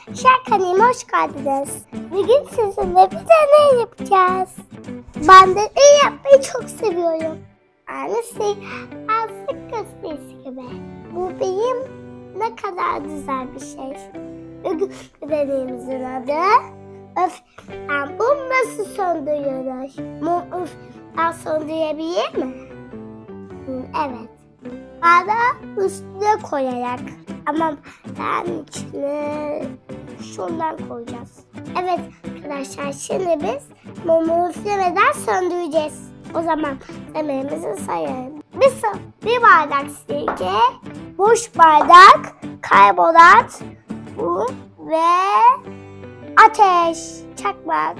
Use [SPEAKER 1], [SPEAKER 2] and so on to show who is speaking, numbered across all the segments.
[SPEAKER 1] Kanalıma hoş geldiniz. Bugün sizinle bir deney yapacağız. Ben deney yapmayı çok seviyorum. Aynısı azlık gösterisi gibi. Bu benim ne kadar güzel bir şey. Bugün deneyimizin adı mum nasıl söndürüyoruz? Mum söndürebilir mi? Evet. Bana üstüne koyarak. Ama ben içine şundan koyacağız. Evet arkadaşlar, şimdi biz mumu üflemeden söndüreceğiz. O zaman denememizi sayalım. Bir bardak sirke, boş bardak, karbonat, un ve ateş, çakmak.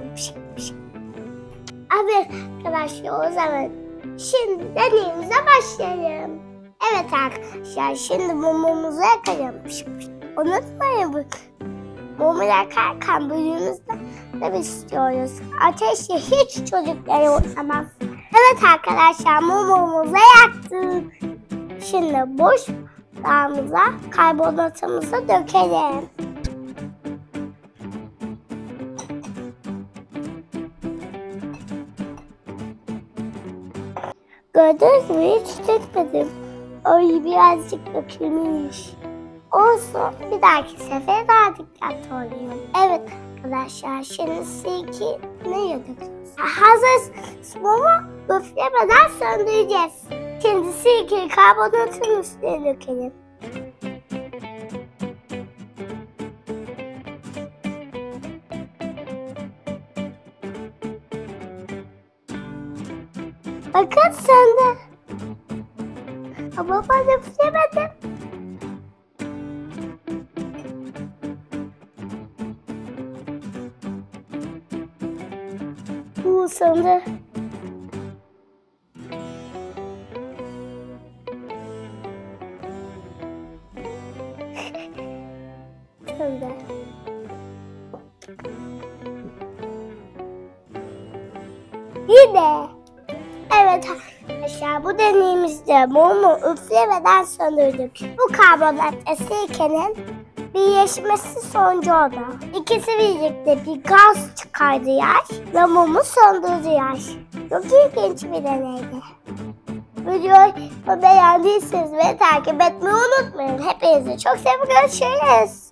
[SPEAKER 1] Evet arkadaşlar, o zaman şimdi deneyimize başlayalım. Evet arkadaşlar, şimdi mumumuzu yakalım. Unutmayın, mumu yakarken bölümümüzde ne istiyoruz? Ateşle hiç çocukları uğramaz. Evet arkadaşlar, mumumuzu yaktık. Şimdi boş dağımıza karbonatımızı dökelim. Gördünüz mü? Hiç dökmedim. Ay, birazcık dökülmüş. Olsun, bir dahaki sefer daha dikkatli olayım. Evet arkadaşlar, şimdi sirke neye dökeceğiz? Hazır, mumu üflemeden söndüreceğiz. Şimdi sirkeyi karbonatın üstüne dökelim. Bakın söndü. Ama ben üflemedim. Bu söndü. Söndü. Yine. Evet arkadaşlar, bu deneyimizde mumu üflemeden söndürdük. Bu karbonat sirkenin birleşmesi sonucu oldu. İkisi birlikte bir gaz çıkardılar ve mumu söndürdüler. Çok ilginç bir deneydi. Videoyu beğendiyseniz ve takip etmeyi unutmayın. Hepinizi çok seviyorum. Görüşürüz.